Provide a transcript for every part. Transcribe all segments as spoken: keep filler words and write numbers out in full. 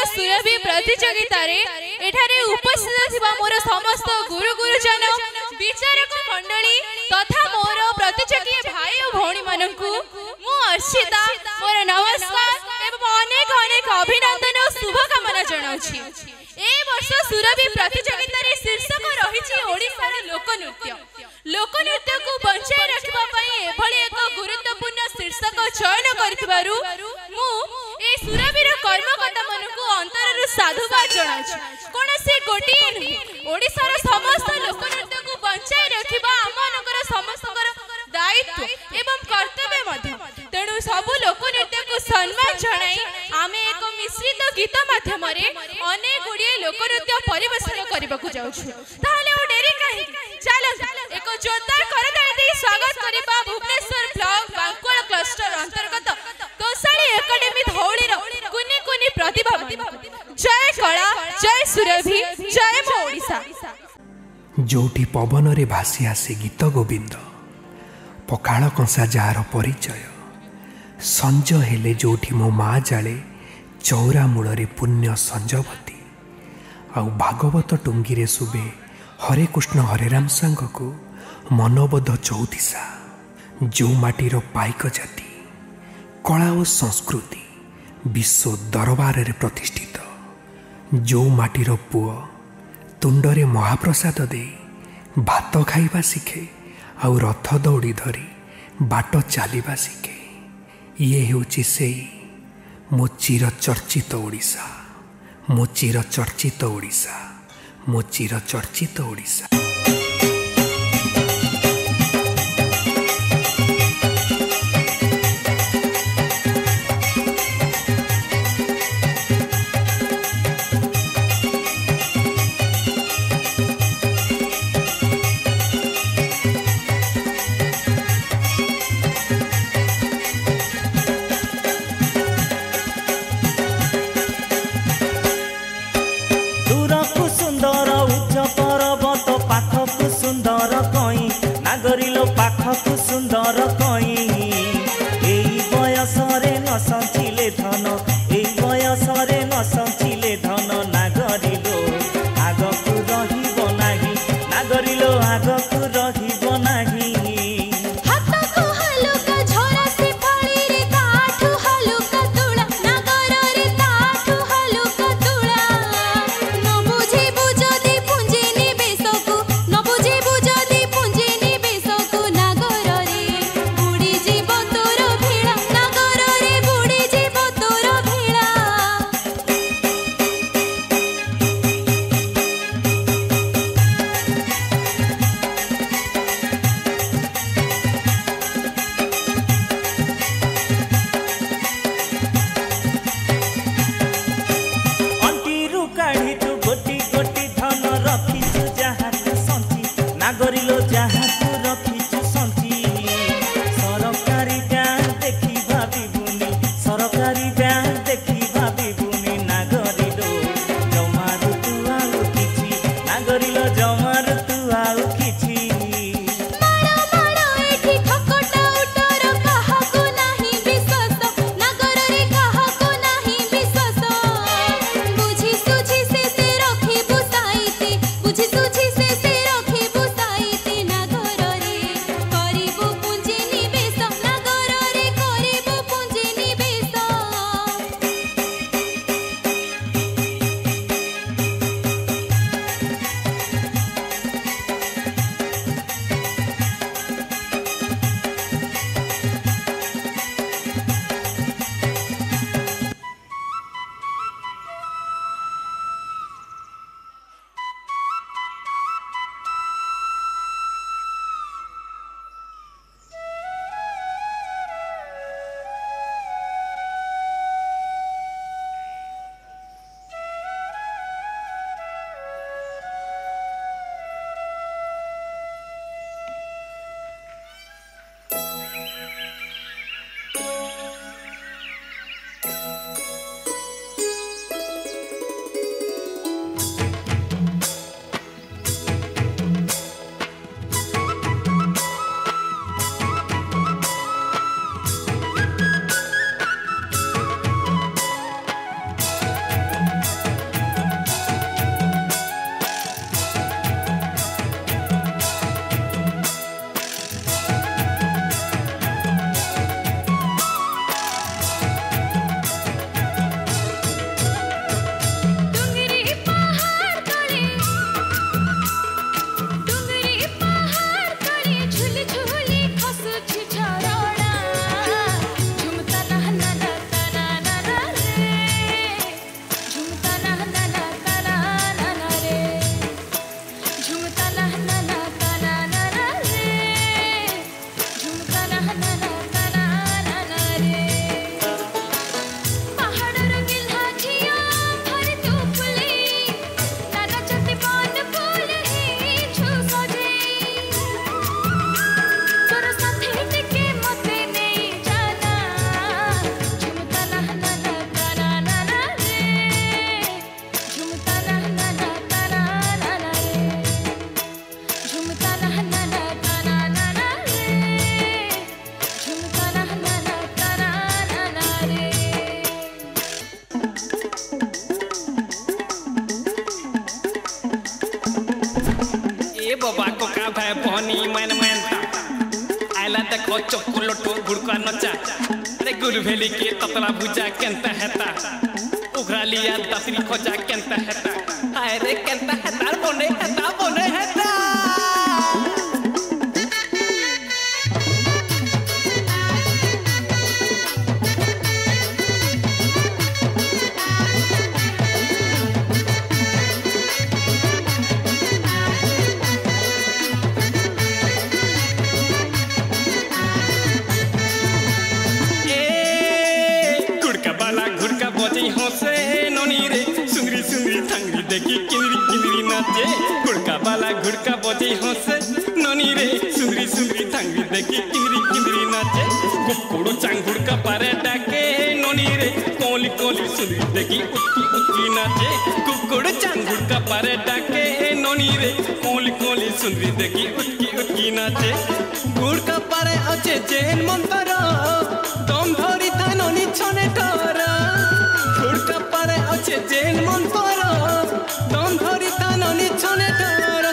सुरभि प्रतियोगिता एठारे उपस्थित थिबा मोर समस्त गुरु गुरुजन विचारक मंडली तथा मोर प्रतियोगी भाई और भौणी मानकु मु अर्चिता मोर नमस्कार एवं अनेक अनेक अभिनंदन और शुभकामना जनाउछि। ए वर्ष सुरभि प्रतियोगिता रे शीर्षक रहिछि ओडिसा रे लोकनृत्य। लोकनृत्य को बंचाई रखिबा पई एभली एक गुरुत्वपूर्ण शीर्षक चयन करथिबारु मु ए सुरभिर कर्मकर्ता मानकु अंतररु साधुवाद जनाउछि। कोनसे गोटी ओडिसा रे समस्त लोकनृत्य को बंचाई रखिबा आमनकर समस्तकर दायित्व एवं कर्तव्य मध्य। तेणु सब लोकनृत्य को सम्मान जनाई आमे एक मिश्रित गीत माध्यम रे अनेक गुड़िए लोकनृत्य परिवेषण करबा को जाउछु। ताहले ओ डेरी काहे चलो एक जोरदार करताली दे स्वागत करबा भुवनेश्वर ब्लॉक बांकुआल क्लस्टर अंतर्गत तोसाली एकेडमी धौली रो कुनी कुनी प्रतिभा। जय कला जय सुरभि जय मो ओडिसा। जोटी पवन रे भासी आसे गीत गोविंद पखाल कंसा जार परिचय संज हेले जोठी मो माँ जाले चौरा मूल पुण्य संजवती आउ भागवत टुंगी रे सुबे हरे कृष्ण हरे राम सांग को मनोबोध चौथिसा जो माटीर पाइक जाति कला और संस्कृति विश्व दरबार रे प्रतिष्ठित जो माटीर पुओ तुंडरे महाप्रसाद दे भात खाइबा शिखे आउ रथ दौड़ी धरी बाट चलवा शिखे। ये होची सेई मो चिर चर्चित ओडिशा मो चिर चर्चित ओडिशा मो चिर चर्चित ओडिशा। सुंदर उच्च पर्वत पाख ए बाबा कोका भाई बहनी मैन मैन आइला देखो चोकुलोटो गुड़का नचा रे गुरु भेली के ततला भुजा केंता हेता उघरा लिया दसरी खोजा केंता हेता हाय रे केंता हेता बने हेता बने हेता देखी किंदरी किंदरी नाचे गुड़का बाला गुड़का बजे हंसे ननी रे सुंदरी सुंदरी थांगरी देखी किंदरी किंदरी नाचे कुकुड़ चांगुड़ का पारे डाके ननी रे कोली कोली सुंदरी देखी उतकी उतकी नाचे कुकुड़ चांगुड़ का पारे डाके ननी रे कोली कोली सुंदरी देखी उतकी उतकी नाचे गुड़ का पारे अच्छे जैन मंतरा दम धरी था ननी छने टरा गुड़ का पारे अच्छे जैन मंतरा दम धरी ता ननी छने टरा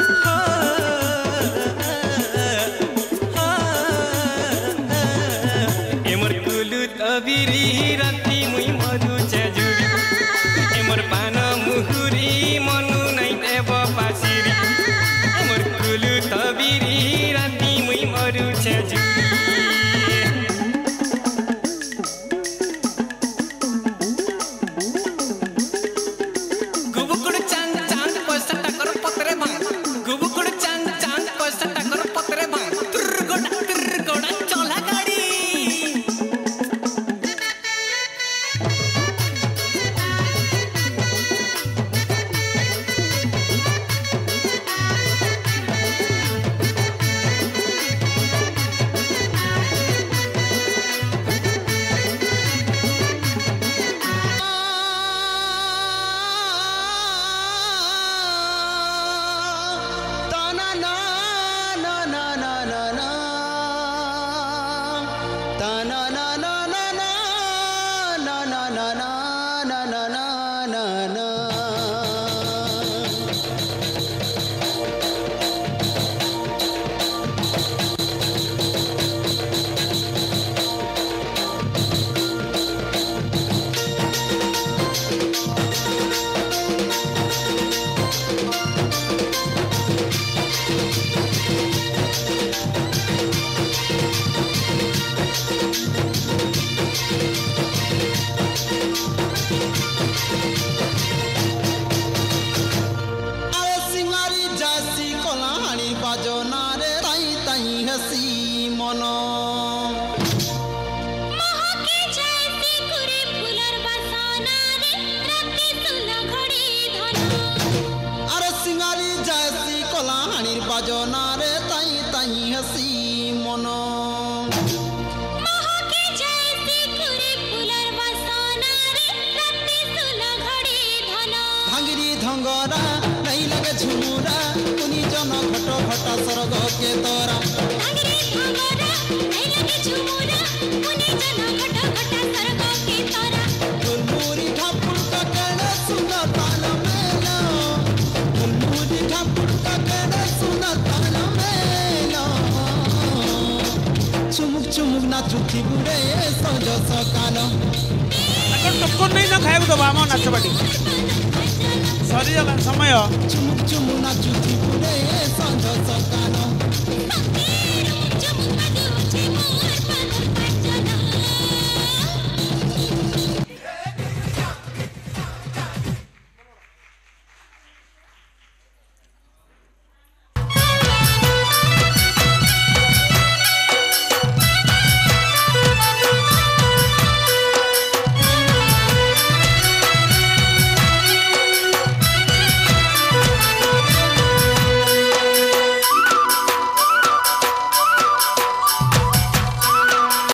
एमर कुलु तबिरी राती मुई मधु चजुरी एमर पाना मुहुरी मनु नाइ देव पासिरी एमर कुलु तबिरी राती मुई मधु चजुरी टोकन नहीं ना खाए तो बाम नाच पार्टी सरी जगह समय चुमुक चुमुक नाचुथी बुरे संज सकानो